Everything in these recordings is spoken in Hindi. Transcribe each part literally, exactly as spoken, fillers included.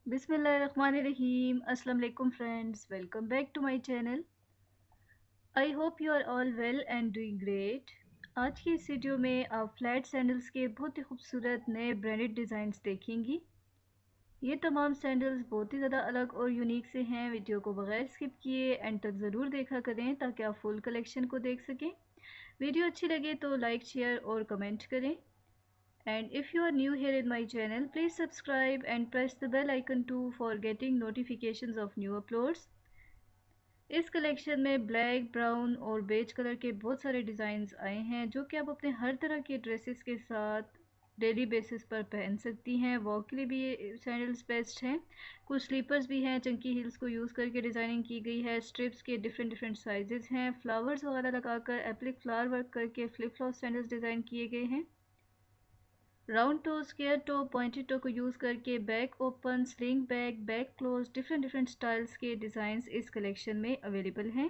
Bismillahirrahmanirrahim. Assalamu alaikum friends. Welcome back to my channel. I hope you are all well and doing great. आज की इस वीडियो में आप फ्लैट सैंडल्स के बहुत ही खूबसूरत नए ब्रांडेड डिज़ाइंस देखेंगी। ये तमाम सैंडल्स बहुत ही ज़्यादा अलग और यूनिक से हैं। वीडियो को बगैर स्किप किए एंड तक ज़रूर देखा करें ताकि आप फुल कलेक्शन को देख सकें। वीडियो अच्छी लगे तो लाइक शेयर और कमेंट करें। And if you are new here in my channel, please subscribe and press the bell icon too for getting notifications of new uploads. इस कलेक्शन में ब्लैक, ब्राउन और बेज कलर के बहुत सारे डिज़ाइंस आए हैं जो कि आप अपने हर तरह के ड्रेसेस के साथ डेली बेसिस पर पहन सकती हैं। वॉक के लिए भी ये सैंडल्स बेस्ट हैं। कुछ स्लीपर्स भी हैं, चंकी हील्स को यूज़ करके डिज़ाइनिंग की गई है। स्ट्रिप्स के डिफरेंट डिफरेंट साइजेस हैं। फ्लावर्स वगैरह लगाकर एप्लिक फ्लावर वर्क करके फ्लिप फ्लॉप सैंडल्स डिज़ाइन किए गए हैं। Round toe, square toe, pointed toe को यूज़ करके back open, sling back, back close, different different styles के डिज़ाइंस इस कलेक्शन में अवेलेबल हैं।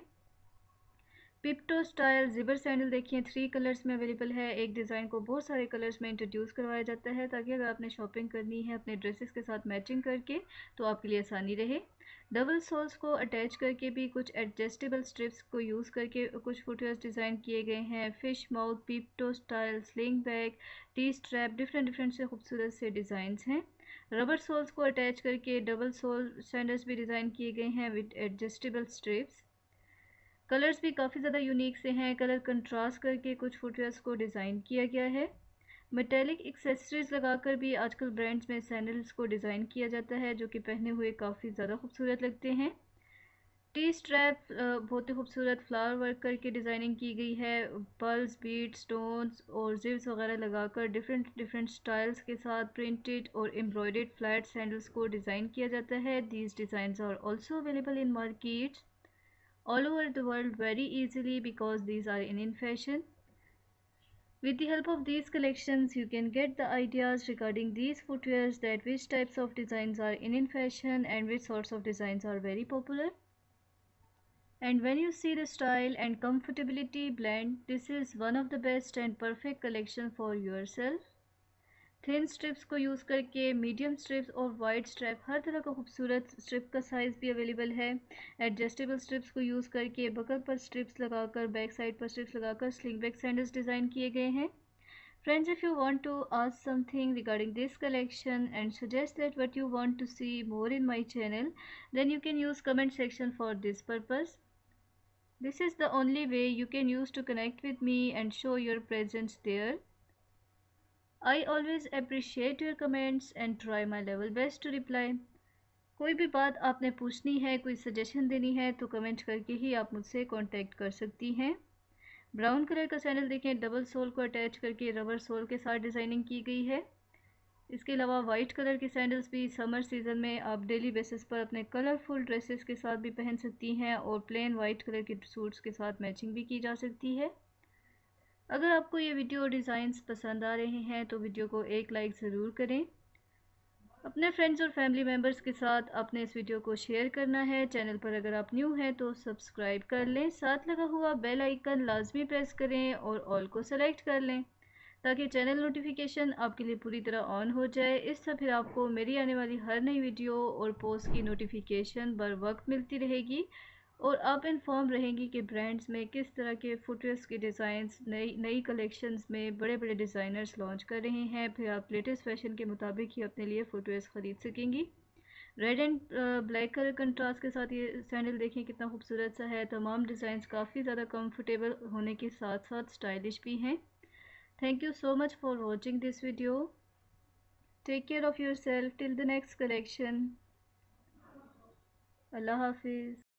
पिपटो स्टाइल जिबर सैंडल देखिए थ्री कलर्स में अवेलेबल है। एक डिज़ाइन को बहुत सारे कलर्स में इंट्रोड्यूस करवाया जाता है ताकि अगर आपने शॉपिंग करनी है अपने ड्रेसेस के साथ मैचिंग करके तो आपके लिए आसानी रहे। डबल सोल्स को अटैच करके भी कुछ एडजस्टेबल स्ट्रिप्स को यूज़ करके कुछ फुटवेयर्स डिज़ाइन किए गए हैं। Fish mouth, peep toe style, sling bag, T strap, different different से खूबसूरत से डिज़ाइंस हैं। रबर सोल्स को अटैच करके डबल सोल सैंडल्स भी डिज़ाइन किए गए हैं विद एडजस्टेबल स्ट्रिप्स। कलर्स भी काफ़ी ज़्यादा यूनिक से हैं। कलर कंट्रास्ट करके कुछ फुटवेयर्स को डिज़ाइन किया गया है। मेटेलिक एक्सेसरीज लगाकर भी आजकल ब्रांड्स में सैंडल्स को डिज़ाइन किया जाता है जो कि पहने हुए काफ़ी ज़्यादा खूबसूरत लगते हैं। टी स्ट्रैप बहुत ही खूबसूरत फ्लावर वर्क करके डिज़ाइनिंग की गई है। पर्ल्स, बीड, स्टोन्स और जिप्स वगैरह लगाकर डिफरेंट डिफरेंट स्टाइल्स के साथ प्रिंटेड और एम्ब्रॉयडर्ड फ्लैट सैंडल्स को डिज़ाइन किया जाता है। These designs are also available in market all over the world very easily because these are in in fashion. With the help of these collections you can get the ideas regarding these footwears, that which types of designs are in in fashion and which sorts of designs are very popular. And when you see the style and comfortability blend, this is one of the best and perfect collection for yourself. Thin strips को यूज़ करके मीडियम स्ट्रिप्स और वाइड स्ट्रिप, हर तरह का खूबसूरत स्ट्रिप का साइज़ भी अवेलेबल है। एडजस्टेबल स्ट्रिप्स को यूज़ करके बगल पर स्ट्रिप्स लगाकर, बैक साइड पर स्ट्रिप्स लगाकर स्लिंग बैक सैंडल्स डिज़ाइन किए गए हैं। Friends, if you want to ask something regarding this collection and suggest that what you want to see more in my channel, then you can use comment section for this purpose. This is the only way you can use to connect with me and show your presence there. I always appreciate your comments and try my level best to reply. कोई भी बात आपने पूछनी है, कोई सजेशन देनी है तो कमेंट करके ही आप मुझसे कांटेक्ट कर सकती हैं। ब्राउन कलर का सैंडल देखें, डबल सोल को अटैच करके रबर सोल के साथ डिज़ाइनिंग की गई है। इसके अलावा वाइट कलर के सैंडल्स भी समर सीज़न में आप डेली बेसिस पर अपने कलरफुल ड्रेसेस के साथ भी पहन सकती हैं और प्लेन वाइट कलर के सूट्स के साथ मैचिंग भी की जा सकती है। अगर आपको ये वीडियो डिज़ाइंस पसंद आ रहे हैं तो वीडियो को एक लाइक ज़रूर करें। अपने फ्रेंड्स और फैमिली मेम्बर्स के साथ आपने इस वीडियो को शेयर करना है। चैनल पर अगर आप न्यू हैं तो सब्सक्राइब कर लें, साथ लगा हुआ बेल आइकन लाजमी प्रेस करें और ऑल को सेलेक्ट कर लें ताकि चैनल नोटिफिकेशन आपके लिए पूरी तरह ऑन हो जाए। इससे फिर आपको मेरी आने वाली हर नई वीडियो और पोस्ट की नोटिफिकेशन बर वक्त मिलती रहेगी और आप इन्फॉर्म रहेंगी कि ब्रांड्स में किस तरह के फुटवेयर्स के डिज़ाइंस नई नई कलेक्शंस में बड़े बड़े डिज़ाइनर्स लॉन्च कर रहे हैं। फिर आप लेटेस्ट फैशन के मुताबिक ही अपने लिए फुटवेयर्स ख़रीद सकेंगी। Red and black colour contrast के साथ ये सैंडल देखें कितना खूबसूरत सा है। तमाम डिज़ाइंस काफ़ी ज़्यादा कंफर्टेबल होने के साथ साथ स्टाइलिश भी हैं। Thank you so much for watching this video. Take care of yourself till the next collection. अल्लाह हाफिज़।